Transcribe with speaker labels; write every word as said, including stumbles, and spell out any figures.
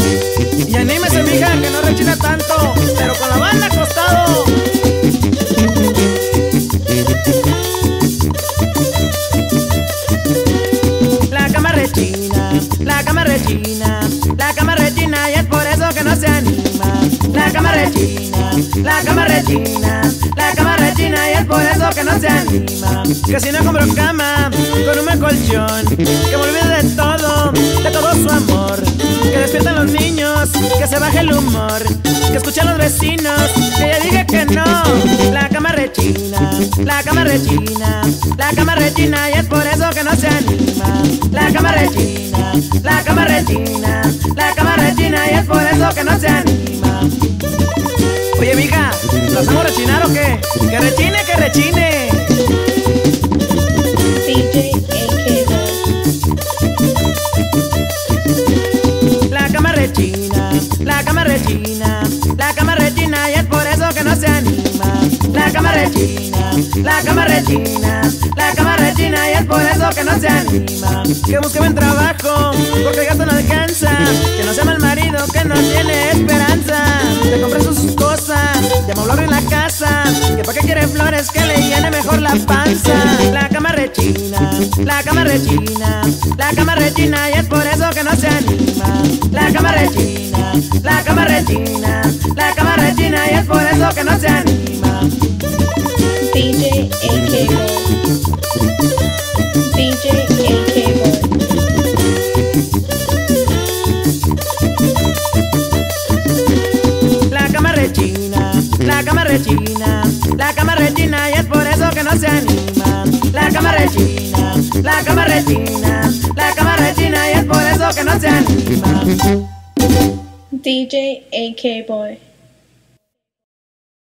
Speaker 1: Y anímese, mija, que no rechina tanto, pero con la banda acostado. La cama rechina, la cama rechina, la cama rechina, y es por eso que no se anima. La cama rechina, la cama rechina, la cama rechina, y es por eso que no se anima. Que si no compro cama con un buen colchón, que me olvide de todo, de todo su amor. Que despierten los niños, que se baje el humor, que escuchen los vecinos, que ya dije que no. La cama rechina, la cama rechina, la cama rechina, y es por eso que no se anima. La cama rechina, la cama rechina, la cama rechina, y es por eso que no se anima. Oye, mija, ¿lo hacemos rechinar o qué? Que rechine, que rechine.
Speaker 2: D J
Speaker 1: La cama rechina, la cama rechina, la cama rechina, y es por eso que no se anima. La cama rechina, la cama rechina, la cama rechina, y es por eso que no se anima. Que busque buen trabajo, porque el gasto no alcanza. Que no se llama el marido, que no tiene esperanza. Que compre sus cosas, de amueblar en la casa. Que pa' qué quiere flores, que le llene mejor la panza. La cama rechina, la cama rechina, la cama rechina, y es por eso que no se anima. La cama rechina, la cama rechina, la cama rechina, y es por eso que no se anima.
Speaker 2: D J A K Boy. D J A K Boy.
Speaker 1: La cama rechina, la cama rechina, la cama rechina, y es por eso que no se anima. La cama rechina, la cama rechina, la cama rechina, y es por eso que no se anima.
Speaker 2: D J A K Boy.